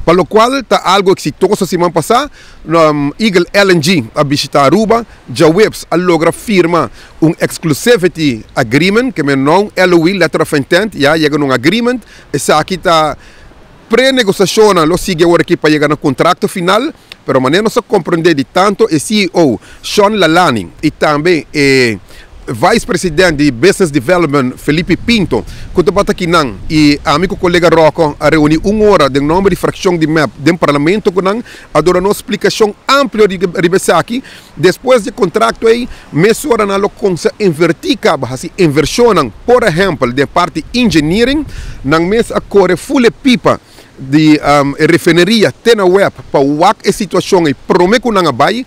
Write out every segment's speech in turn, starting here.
Para lo cual está algo exitoso semana pasada, Eagle LNG a visitar Aruba, Jawebs a logra firma un exclusivity agreement, que me non LOI, letter of intent, ya llega un agreement, essa aqui está pre-negociazione, lo sigue agora aqui para chegar no contrato final, pero maneira não se compreender de tanto o CEO, Sean Lalani, e também vice-presidente de Business Development, Felipe Pinto, que está aqui não, e amigo colega Rocco, a reunir 1 hora de nome de fração de MEP do parlamento, que não, a dar uma explicação ampla de aqui, depois do contrato aí, mesura na lo consa invertir, assim, inversão, por exemplo, de parte engineering, não mes a corre full pipa, de refineria tena web para a situação e promete que não vai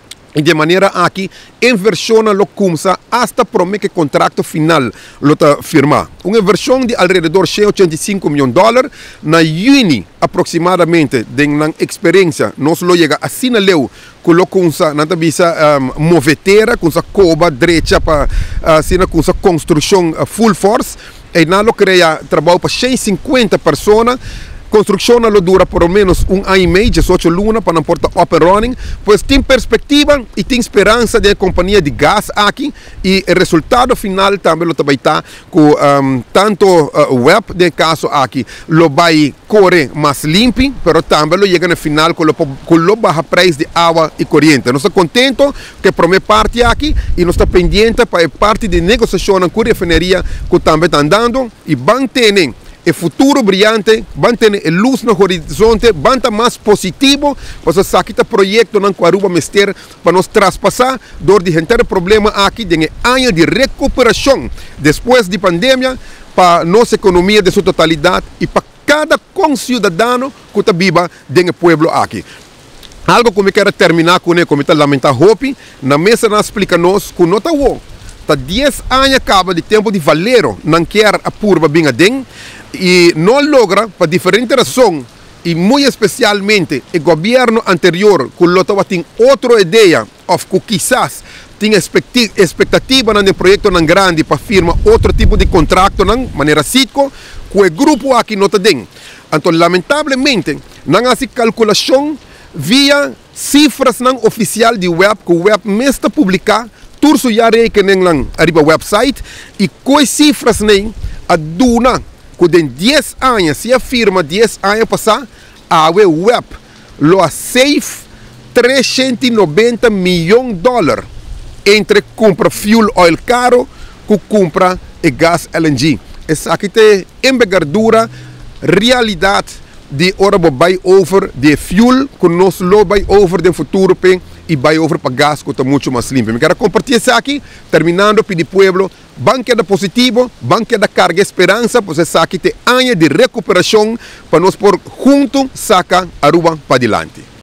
e de maneira aqui inversiona lo começa hasta promete que contrato final lo ta firmar uma inversão de alrededor de $185 milhões na juni aproximadamente de uma experiência nós lo chega assim na leu que lo começa na tabisa movetera com essa coba direita para assim com essa construção full force e na lo cria trabalho para 150 pessoas. Construção lo dura por menos 1 ano e meio, 18 lunas, para não portar up and running, pois tem perspectiva e tem esperança de companhia de gás aqui e o resultado final também lo vai estar com tanto web de caso aqui, lo vai correr mais limpo, mas também lo chega no final com o baixo preço de água e corrente. Nós estamos contentos que a primeira parte aqui e nós estamos pendentes para a parte de negociação com a refineria que também está andando e vão ter o futuro brilhante, vai ter luz no horizonte, vai estar mais positivo, para sair do projeto na Aruba Mester para nós traspassar dor de gente problema aqui de ano de recuperação depois da pandemia para nossa economia de sua totalidade e para cada concidadano que está viva dentro do pueblo aqui. Algo que eu quero terminar com ele, como está lamentar Hopi, na mesa nós explica-nos que não está bom. Está 10 anos acaba de tempo de valero, não quer a purba bem a dentro, e não logra, por diferentes razões, e muito especialmente o governo anterior, que lotava tem outra ideia, ou que quizás tinha expectativa no projeto grande para firmar outro tipo de contrato, de maneira cíclica, que o grupo aqui não está dentro. Então, lamentavelmente, não há calculação via cifras não oficial de web, que o web mesmo está publicar, turso já que nem arriba website, e com cifras nem a duna, que em 10 anos, se afirma 10 anos passar, a web lo a save $390 milhões entre compra fuel oil caro que compra e gás LNG. Essa aqui tem envergadura, realidade de hora buy over de fuel que nós lo buy over de futuro e buy over para gás que está muito mais limpo. Eu quero compartilhar isso aqui, terminando para o pueblo, banque da positivo, banque da carga esperança, pois essa aqui tem anos de recuperação para nós por junto sacar Aruba para adiante.